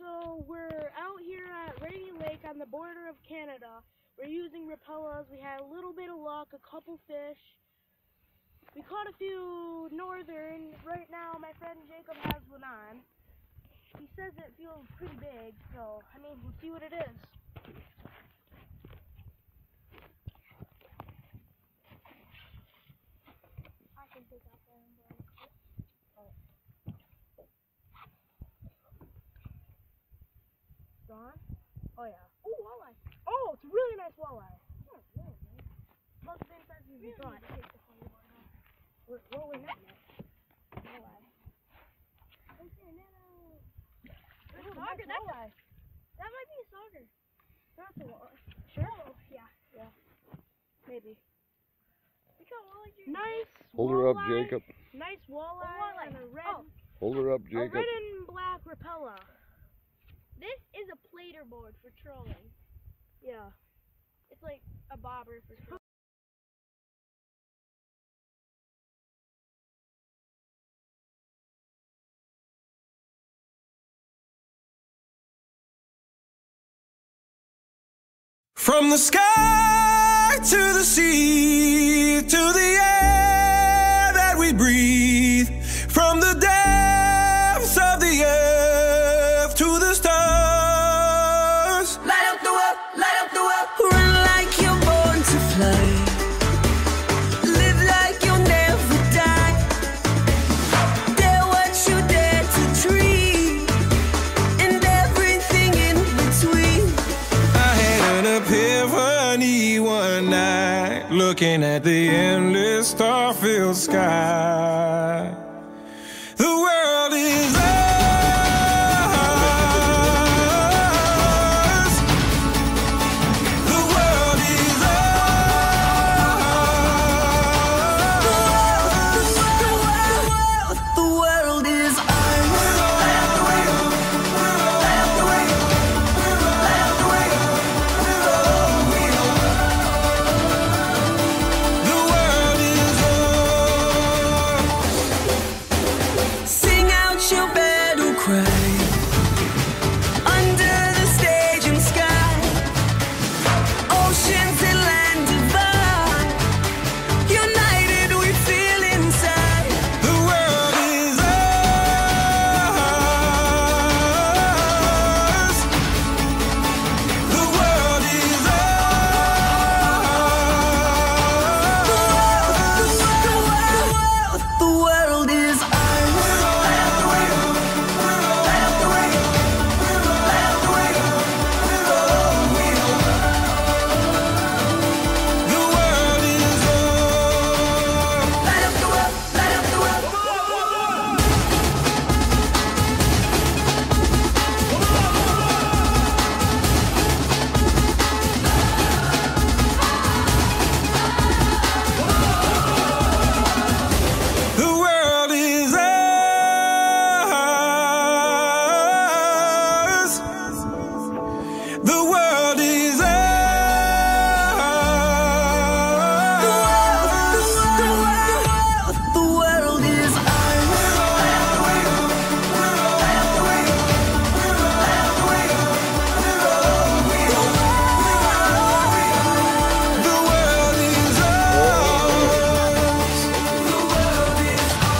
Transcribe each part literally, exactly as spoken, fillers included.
So we're out here at Rainy Lake on the border of Canada. We're using Rapellas. We had a little bit of luck, a couple fish. We caught a few northern. Right now my friend Jacob has one on. He says it feels pretty big, so I mean we'll see what it is. I can take out there and go. Gone? Oh yeah. Oh, walleye. Oh, it's a really nice walleye. Oh, really nice. About the same size as we thought. What, what was that net? Walleye. There's a sauger. That's a, that might be a sauger. That's a walleye. Sure? Oh, yeah. Yeah. Maybe. Look how walleye you're Nice. Hold her up, Jacob. Nice walleye, walleye. And a red. Oh. Hold her up, Jacob. A red and black Rapella. This is a plater board for trolling. Yeah. It's like a bobber for trolling. From the sky to the sea, to the air that we breathe, from the depths of the earth to the stars. Light up the world, light up the world. Run like you're born to fly. Live like you'll never die. Dare what you dare to dream, and everything in between. I had an epiphany one night, looking at the endless star-filled sky. The world is ours. The world is ours. The world is ours. Light up the way. Light up the way. Light up the way. The world is ours. Sing out your battle cry. Under the staging sky, oceans and land divide. United we feel inside. The world is ours. The world is ours. The world is ours. Light up the way. Light up the way. Light up the way. The world is ours. Light up the world, light up the world. The world is ours. The world is ours. The world is ours. Light up the way. Light up the way. Light up the way. The world is ours. The world is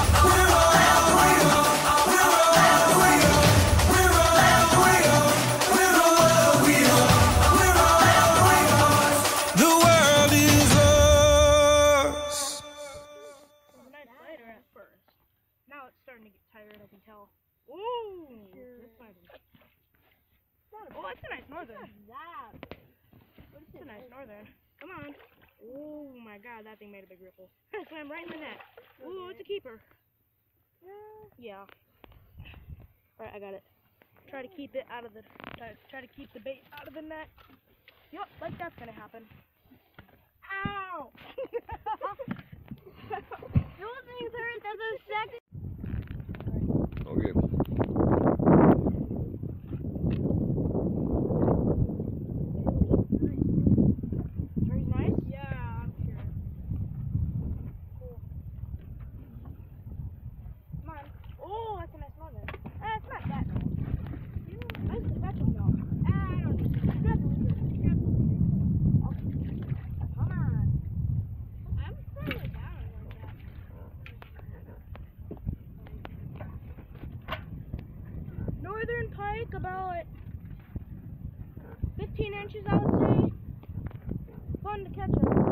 The world is ours. It was a nice fighter at first. Now it's starting to get tired, I can tell. Ooh! That's fine. Oh, it's a nice northern. It's a nice northern. Come on. Oh my god, that thing made a big ripple. I swam right in the net. Ooh, it's a keeper. Yeah. Alright, I got it. Try to keep it out of the, try, try to keep the bait out of the net. Yup, like that's gonna happen. Ow! Those things hurt. That's a second. Okay. Very nice? Yeah, I'm sure. Cool. Come on. Oh, that's a nice northern. Eh, it's not that nice. Yeah, nice about fifteen inches, I would say. Fun to catch them.